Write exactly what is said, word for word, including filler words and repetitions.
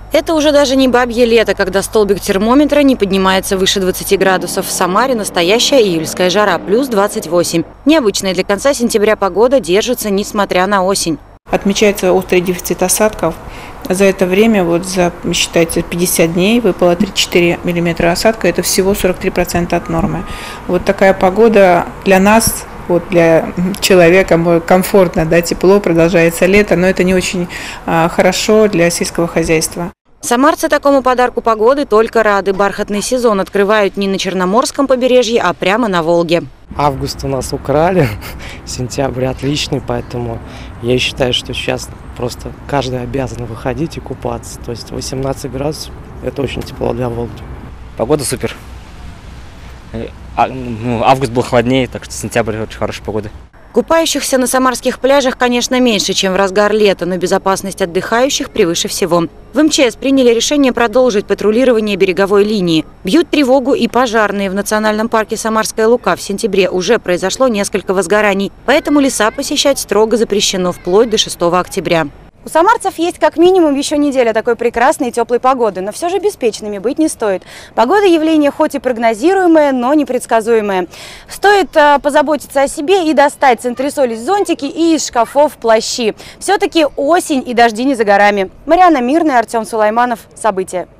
Это уже даже не бабье лето, когда столбик термометра не поднимается выше двадцати градусов. В Самаре настоящая июльская жара, плюс двадцать восемь. Необычная для конца сентября погода держится, несмотря на осень. Отмечается острый дефицит осадков. За это время, вот за, считайте, пятьдесят дней выпало три-четыре миллиметра осадка. Это всего сорок три процента от нормы. Вот такая погода для нас, вот для человека комфортно, да, тепло, продолжается лето, но это не очень а, хорошо для сельского хозяйства. Самарцы такому подарку погоды только рады. Бархатный сезон открывают не на Черноморском побережье, а прямо на Волге. Август у нас украли, сентябрь отличный, поэтому я считаю, что сейчас просто каждый обязан выходить и купаться. То есть восемнадцать градусов – это очень тепло для Волги. Погода супер. А, ну, август был холоднее, так что сентябрь очень хорошая погода. Купающихся на самарских пляжах, конечно, меньше, чем в разгар лета, но безопасность отдыхающих превыше всего. В эм че эс приняли решение продолжить патрулирование береговой линии. Бьют тревогу и пожарные. В национальном парке Самарская Лука в сентябре уже произошло несколько возгораний, поэтому леса посещать строго запрещено вплоть до шестого октября. У самарцев есть как минимум еще неделя такой прекрасной и теплой погоды, но все же беспечными быть не стоит. Погода – явление хоть и прогнозируемое, но непредсказуемое. Стоит а, позаботиться о себе и достать с антресолей зонтики и из шкафов плащи. Все-таки осень и дожди не за горами. Марьяна Мирная, Артем Сулайманов. События.